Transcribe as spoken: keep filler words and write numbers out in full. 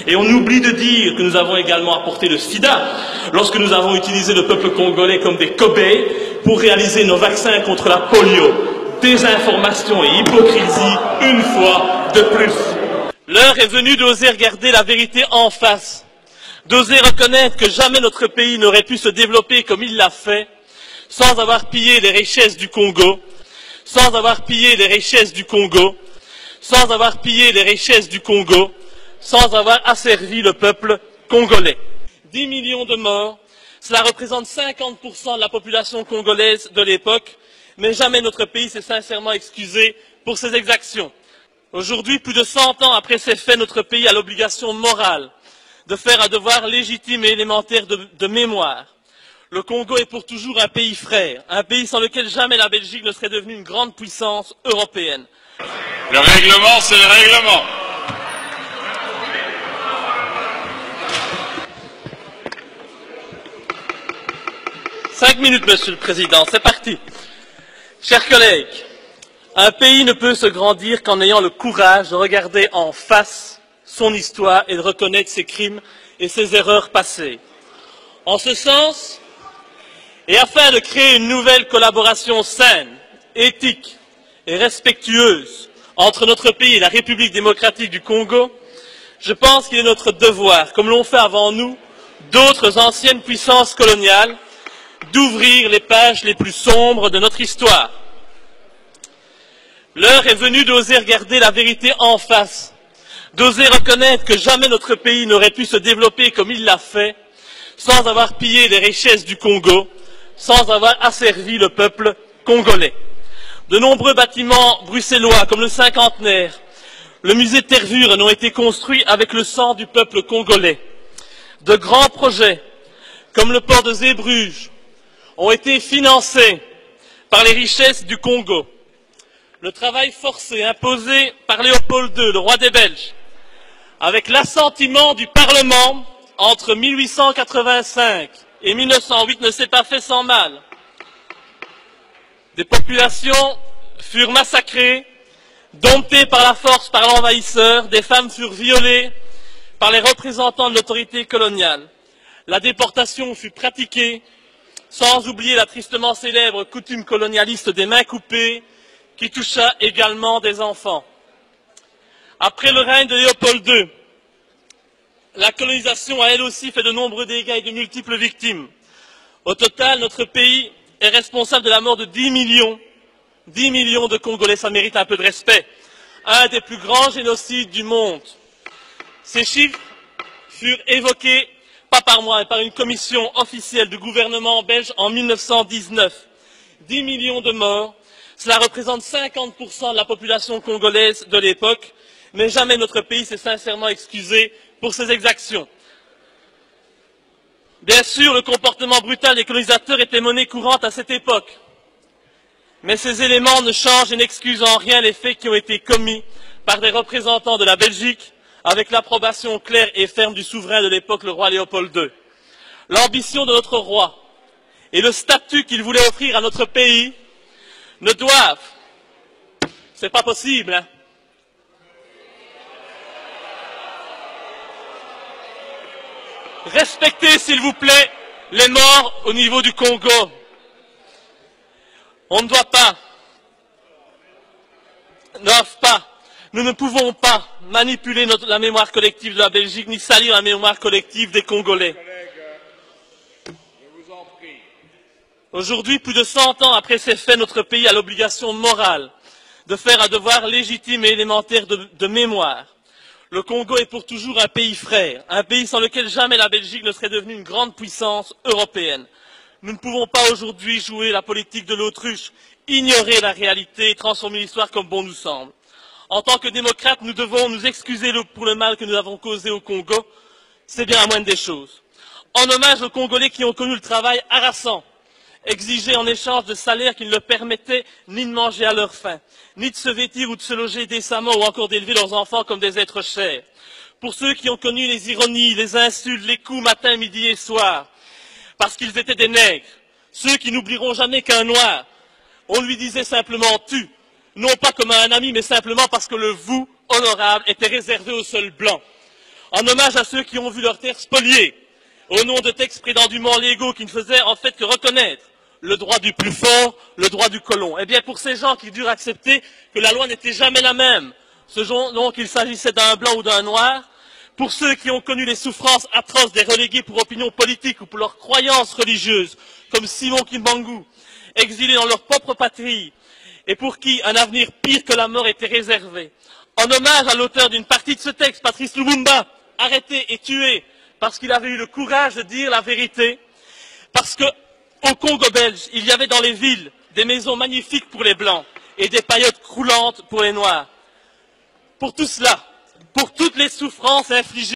Et on oublie de dire que nous avons également apporté le sida lorsque nous avons utilisé le peuple congolais comme des cobayes pour réaliser nos vaccins contre la polio. Désinformation et hypocrisie une fois de plus. L'heure est venue d'oser regarder la vérité en face, d'oser reconnaître que jamais notre pays n'aurait pu se développer comme il l'a fait, sans avoir pillé les richesses du Congo, sans avoir pillé les richesses du Congo, sans avoir pillé les richesses du Congo, sans avoir asservi le peuple congolais. dix millions de morts, cela représente cinquante pour cent de la population congolaise de l'époque, mais jamais notre pays s'est sincèrement excusé pour ces exactions. Aujourd'hui, plus de cent ans après ces faits, notre pays a l'obligation morale de faire un devoir légitime et élémentaire de, de mémoire. Le Congo est pour toujours un pays frère, un pays sans lequel jamais la Belgique ne serait devenue une grande puissance européenne. Le règlement, c'est le règlement. Cinq minutes, Monsieur le Président, c'est parti. Chers collègues, un pays ne peut se grandir qu'en ayant le courage de regarder en face son histoire et de reconnaître ses crimes et ses erreurs passées. En ce sens, et afin de créer une nouvelle collaboration saine, éthique et respectueuse entre notre pays et la République démocratique du Congo, je pense qu'il est notre devoir, comme l'ont fait avant nous d'autres anciennes puissances coloniales, d'ouvrir les pages les plus sombres de notre histoire. L'heure est venue d'oser regarder la vérité en face, d'oser reconnaître que jamais notre pays n'aurait pu se développer comme il l'a fait, sans avoir pillé les richesses du Congo, sans avoir asservi le peuple congolais. De nombreux bâtiments bruxellois, comme le cinquantenaire, le musée de Tervuren, ont été construits avec le sang du peuple congolais. De grands projets, comme le port de Zeebrugge, ont été financés par les richesses du Congo. Le travail forcé imposé par Léopold deux, le roi des Belges, avec l'assentiment du Parlement entre mille huit cent quatre-vingt-cinq et mille neuf cent huit, ne s'est pas fait sans mal. Des populations furent massacrées, domptées par la force par l'envahisseur, des femmes furent violées par les représentants de l'autorité coloniale. La déportation fut pratiquée, sans oublier la tristement célèbre coutume colonialiste des mains coupées, qui toucha également des enfants. Après le règne de Léopold deux, la colonisation a elle aussi fait de nombreux dégâts et de multiples victimes. Au total, notre pays est responsable de la mort de dix millions, dix millions de Congolais, ça mérite un peu de respect. Un des plus grands génocides du monde. Ces chiffres furent évoqués, pas par moi, mais par une commission officielle du gouvernement belge en mille neuf cent dix-neuf. dix millions de morts, cela représente cinquante pour cent de la population congolaise de l'époque, mais jamais notre pays s'est sincèrement excusé pour ces exactions. Bien sûr, le comportement brutal des colonisateurs était monnaie courante à cette époque, mais ces éléments ne changent et n'excusent en rien les faits qui ont été commis par des représentants de la Belgique avec l'approbation claire et ferme du souverain de l'époque, le roi Léopold deux. L'ambition de notre roi et le statut qu'il voulait offrir à notre pays ne doivent, c'est pas possible, hein, respectez, s'il vous plaît, les morts au niveau du Congo. On ne doit pas, ne doivent pas, nous ne pouvons pas manipuler notre, la mémoire collective de la Belgique, ni salir la mémoire collective des Congolais. Aujourd'hui, plus de cent ans après ces faits, notre pays a l'obligation morale de faire un devoir légitime et élémentaire de, de mémoire. Le Congo est pour toujours un pays frère, un pays sans lequel jamais la Belgique ne serait devenue une grande puissance européenne. Nous ne pouvons pas aujourd'hui jouer la politique de l'autruche, ignorer la réalité et transformer l'histoire comme bon nous semble. En tant que démocrates, nous devons nous excuser pour le mal que nous avons causé au Congo. C'est bien la moindre des choses. En hommage aux Congolais qui ont connu le travail harassant, exigé en échange de salaires qui ne leur permettaient ni de manger à leur faim, ni de se vêtir ou de se loger décemment ou encore d'élever leurs enfants comme des êtres chers. Pour ceux qui ont connu les ironies, les insultes, les coups matin, midi et soir, parce qu'ils étaient des nègres, ceux qui n'oublieront jamais qu'un noir, on lui disait simplement tu, non pas comme à un ami, mais simplement parce que le vous honorable était réservé aux seuls blancs. en hommage à ceux qui ont vu leurs terres spoliées, au nom de textes prétendument légaux qui ne faisaient en fait que reconnaître le droit du plus fort, le droit du colon. Eh bien, pour ces gens qui durent accepter que la loi n'était jamais la même, ce dont il s'agissait d'un blanc ou d'un noir, pour ceux qui ont connu les souffrances atroces des relégués pour opinion politique ou pour leurs croyances religieuses, comme Simon Kimbangu, exilés dans leur propre patrie, et pour qui un avenir pire que la mort était réservé. En hommage à l'auteur d'une partie de ce texte, Patrice Lumumba, arrêté et tué parce qu'il avait eu le courage de dire la vérité, parce qu'au Congo belge, il y avait dans les villes des maisons magnifiques pour les Blancs et des paillotes croulantes pour les Noirs. Pour tout cela, pour toutes les souffrances infligées